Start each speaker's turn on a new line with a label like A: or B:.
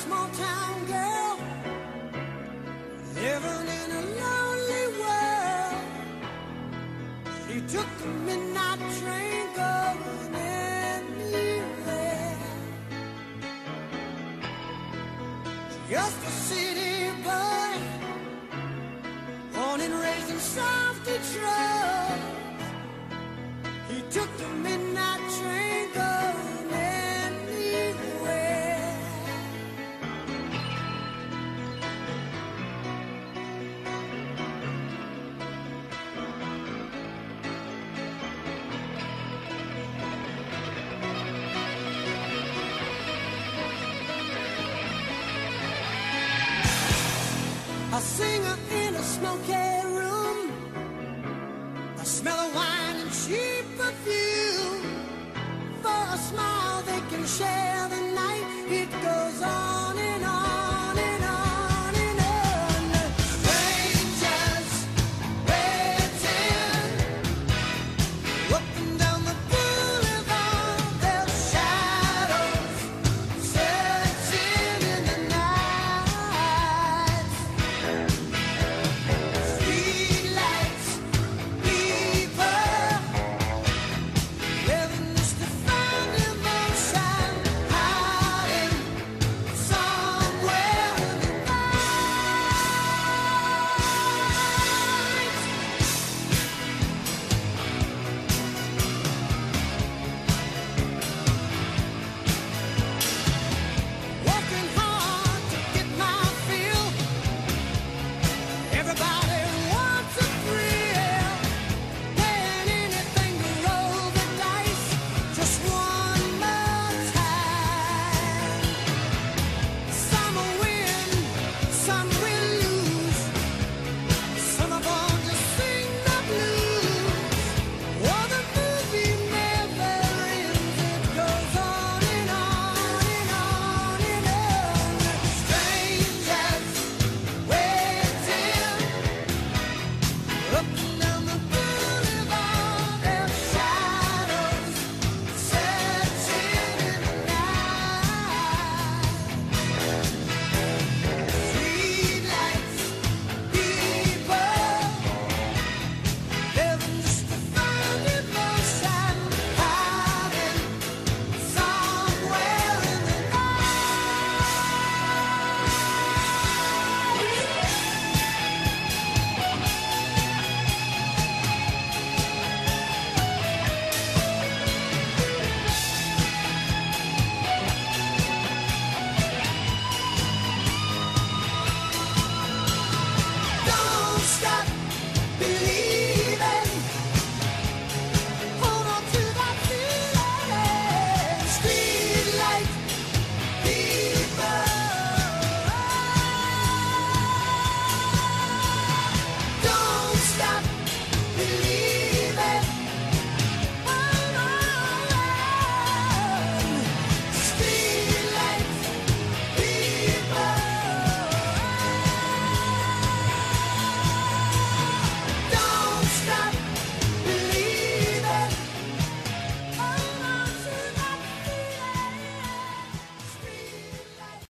A: small town girl living in a lonely world. She took the midnight train going anywhere. Just a city boy, born and raised in South Detroit. He took the midnight train going anywhere. A singer in a smoky room, a smell of wine and cheap perfume. For a smile they can share